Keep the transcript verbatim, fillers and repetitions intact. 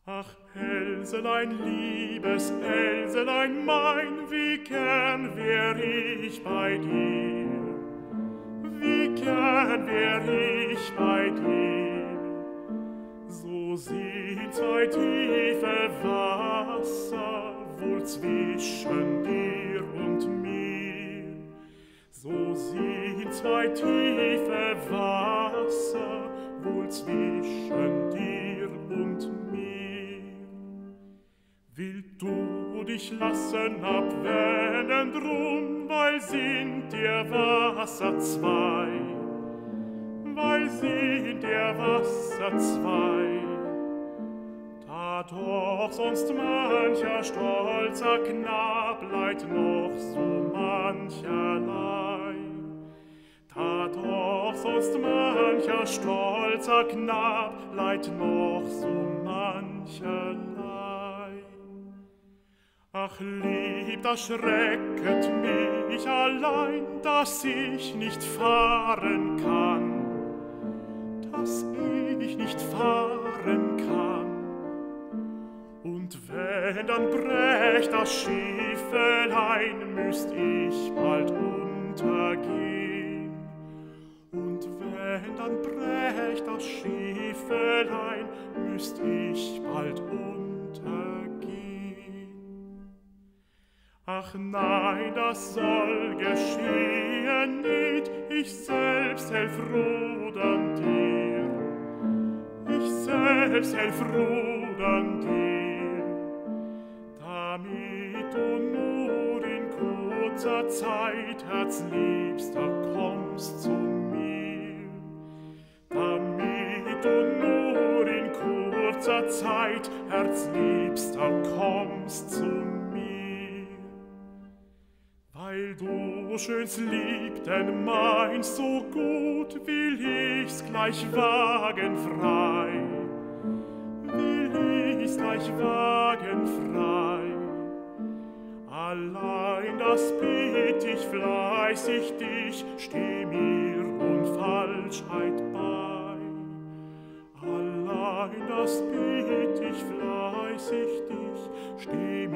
Ach, Elselein, liebes Elselein mein, wie gern wär ich bei dir, wie gern wär ich bei dir. So sind zwei tiefe Wasser wohl zwischen dir und mir. So sind zwei tiefe Wasser wohl zwischen dir und mir. Willst du dich lassen abwenden drum, weil sind der Wasser zwei, weil sind der Wasser zwei, da doch sonst mancher stolzer Knab leiht noch so mancherlei, da doch sonst mancher stolzer Knab leiht noch so mancherlei. Ach, lieb, das schrecket mich allein, dass ich nicht fahren kann, dass ich nicht fahren kann. Und wenn dann brächt das Schiffelein, müsst ich bald untergehen. Und wenn dann brächt das Schiffelein, müsst ich bald untergehen. Ach nein, das soll geschehen nicht, ich selbst helf rudern dir, ich selbst helf rudern dir, damit du nur in kurzer Zeit, Herzliebster, kommst zu mir, damit du nur in kurzer Zeit, Herzliebster, kommst zu mir. Weil du schönst Liebten meinst, so gut will ich's gleich wagen frei, will ich's gleich wagen frei. Allein das bitt ich fleißig dich, steh mir Unfalschheit bei. Allein das bitt ich fleißig dich, steh mir